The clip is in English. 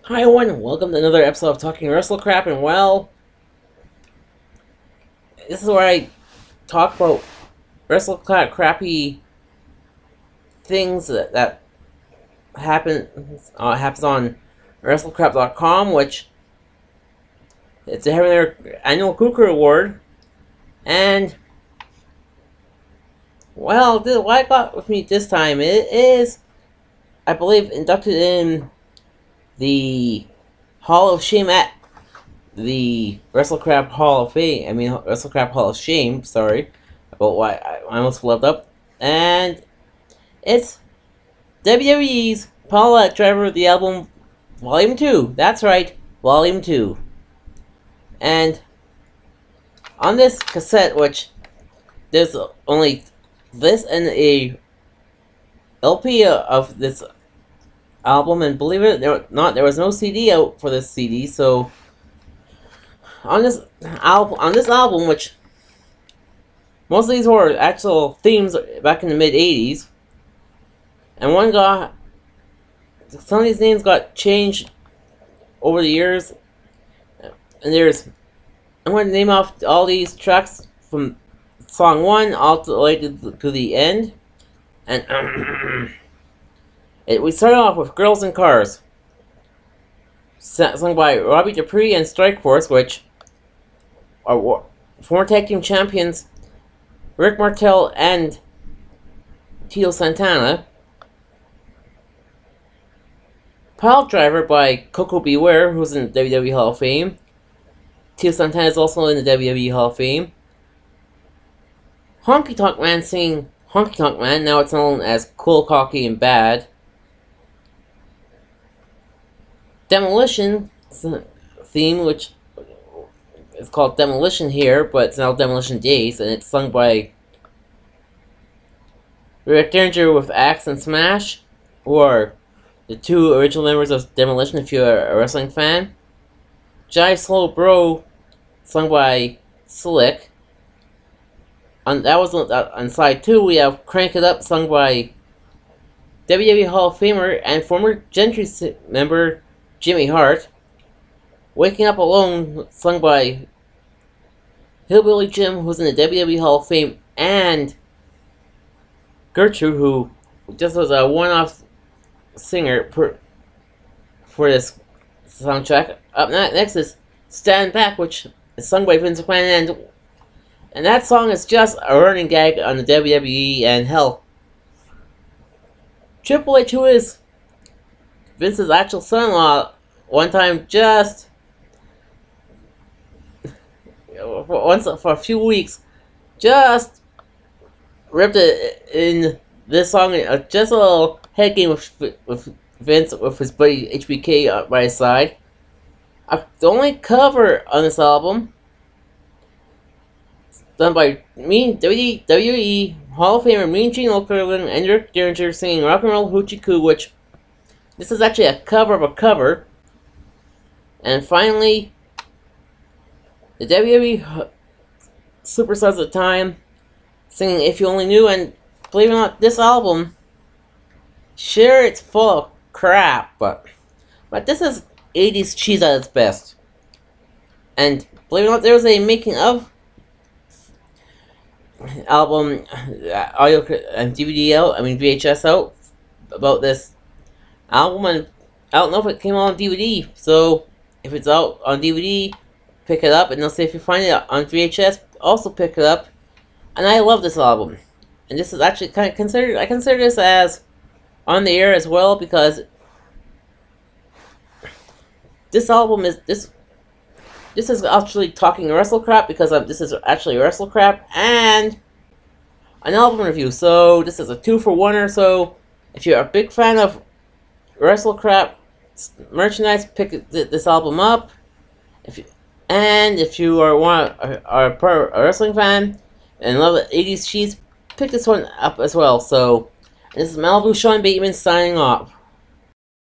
Hi everyone, welcome to another episode of Talking WrestleCrap, and well, this is where I talk about WrestleCrap crappy things that happens on WrestleCrap.com, which it's having their annual Cooker Award, and well, what I got with me this time is, I believe, inducted in the Hall of Shame at the WrestleCrap Hall of Fame. I mean, WrestleCrap Hall of Shame. Sorry about why I almost flipped up. And it's WWE's Paulette Driver of the Album, Volume 2. That's right, Volume 2. And on this cassette, which there's only this and a LP of this album, and believe it or not, there was no CD out for this CD. So on this album, which most of these were actual themes back in the mid '80s, and some of these names got changed over the years. And I'm going to name off all these tracks from song 1 all the way to the end, and we started off with Girls and Cars, sung by Robbie Dupree and Strikeforce, which are former tag team champions Rick Martel and Tito Santana. Pile Driver by Coco Beware, who's in the WWE Hall of Fame. Tito Santana is also in the WWE Hall of Fame. Honky Tonk Man singing Honky Tonk Man, now it's known as Cool, Cocky, and Bad. Demolition theme, which is called Demolition here, but it's now Demolition Days, and it's sung by Rick Derringer with Axe and Smash, who are the two original members of Demolition if you're a wrestling fan. Jive Slow Bro, sung by Slick. That was on side 2. We have Crank It Up, sung by WWE Hall of Famer and former Gentry member Jimmy Hart. Waking Up Alone, sung by Hillbilly Jim, who's in the WWE Hall of Fame, and Gertrude, who just was a one-off singer for this soundtrack. Up next is Stand Back, which is sung by Vince McMahon, and that song is just a running gag on the WWE, and hell, Triple H, who is Vince's actual son-in-law, one time just for a few weeks just ripped it in this song, just a little head game with Vince with his buddy HBK by his side. The only cover on this album done by WWE Hall of Famer Mean Gene Okerlund and Rick Derringer singing Rock and Roll Hoochie Coo, which this is actually a cover of a cover. And finally, the WWE superstars at the time singing If You Only Knew, and believe it or not, this album, sure, it's full of crap, but this is 80s cheese at its best. And believe it or not, there was a making of album audio and DVD out, I mean VHS out, about this album, and I don't know if it came out on DVD, so if it's out on DVD, pick it up, and they'll say if you find it on VHS, also pick it up. And I love this album, and this is actually kind of I consider this as on the air as well, because this album is this is actually talking WrestleCrap, because this is actually WrestleCrap and an album review. So this is a 2-for-1 or so. If you're a big fan of WrestleCrap merchandise, pick this album up. If you are a wrestling fan and love the 80s cheese, pick this one up as well. So this is Malibu Sean Bateman signing off.